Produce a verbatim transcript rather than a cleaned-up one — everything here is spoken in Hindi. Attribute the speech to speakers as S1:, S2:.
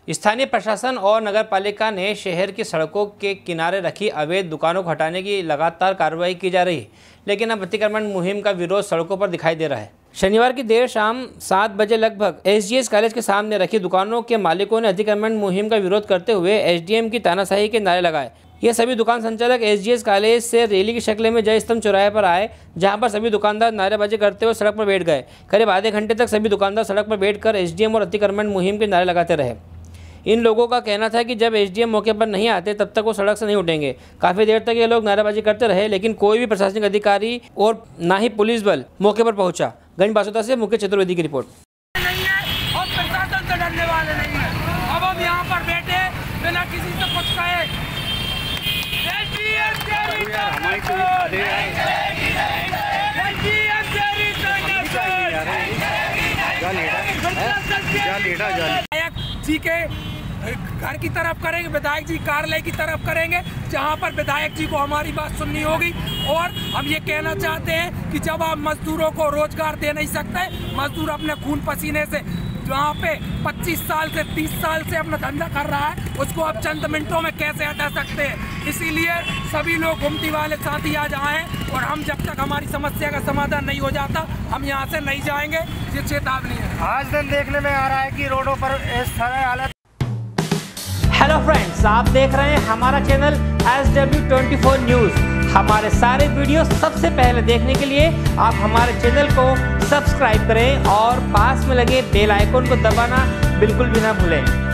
S1: स्थानीय प्रशासन और नगर पालिका ने शहर की सड़कों के किनारे रखी अवैध दुकानों को हटाने की लगातार कार्रवाई की जा रही है, लेकिन अब अतिक्रमण मुहिम का विरोध सड़कों पर दिखाई दे रहा है। शनिवार की देर शाम सात बजे लगभग एसजीएस कॉलेज के सामने रखी दुकानों के मालिकों ने अतिक्रमण मुहिम का विरोध करते हुए एसडीएम की तानाशाही के नारे लगाए। ये सभी दुकान संचालक एसजीएस कॉलेज से रैली की शक्ल में जय स्तंभ चौराहे पर आए, जहां पर सभी दुकानदार नारेबाजी करते हुए सड़क पर बैठ गए। करीब आधे घंटे तक सभी दुकानदार सड़क पर बैठकर एसडीएम और अतिक्रमण मुहिम के नारे लगाते रहे। इन लोगों का कहना था कि जब एसडीएम मौके पर नहीं आते तब तक वो सड़क से नहीं उठेंगे। काफ़ी देर तक ये लोग नारेबाजी करते रहे, लेकिन कोई भी प्रशासनिक अधिकारी और ना ही पुलिस बल मौके पर पहुंचा। गंज बासोदा से मुकेश चतुर्वेदी की रिपोर्ट।
S2: नहीं है और प्रशासन से डरने वाले नहीं है। अब हम यहाँ पर बैठे बिना किसी से कुछ कहे। जी के घर की तरफ करेंगे, विधायक जी कार्यालय की तरफ करेंगे, जहां पर विधायक जी को हमारी बात सुननी होगी। और हम ये कहना चाहते हैं कि जब आप मजदूरों को रोजगार दे नहीं सकते, मजदूर अपने खून पसीने से जहाँ पे पच्चीस साल से तीस साल से अपना धंधा कर रहा है, उसको आप चंद मिनटों में कैसे हटा सकते हैं। इसीलिए सभी लोग घुमती वाले साथी आ जाएं और हम जब तक हमारी समस्या का समाधान नहीं हो जाता हम यहाँ से नहीं जाएंगे। ये चेतावनी है।
S3: आज दिन देखने में आ रहा है कि रोडों पर इस तरह हालत।
S1: हेलो फ्रेंड्स, आप देख रहे हैं हमारा channel S W twenty four news. हमारे सारे वीडियो सबसे पहले देखने के लिए आप हमारे चैनल को सब्सक्राइब करें और पास में लगे बेल आइकन को दबाना बिल्कुल भी ना भूलें।